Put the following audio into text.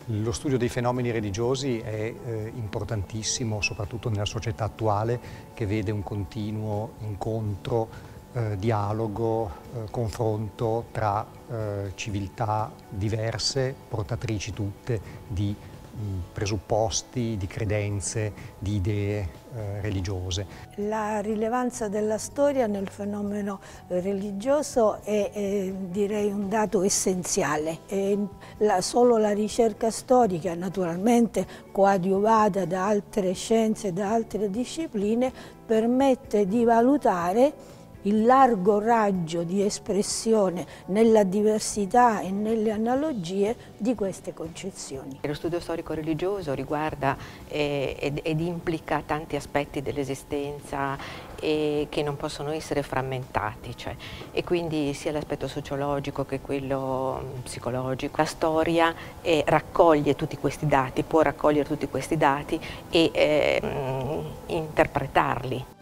Lo studio dei fenomeni religiosi è importantissimo, soprattutto nella società attuale, che vede un continuo incontro, dialogo, confronto tra civiltà diverse, portatrici tutte di presupposti, di credenze, di idee religiose. La rilevanza della storia nel fenomeno religioso è direi un dato essenziale. Solo la ricerca storica, naturalmente coadiuvata da altre scienze, da altre discipline, permette di valutare il largo raggio di espressione nella diversità e nelle analogie di queste concezioni. Lo studio storico-religioso riguarda ed implica tanti aspetti dell'esistenza che non possono essere frammentati, e quindi sia l'aspetto sociologico che quello psicologico. La storia raccoglie tutti questi dati, può raccogliere tutti questi dati e interpretarli.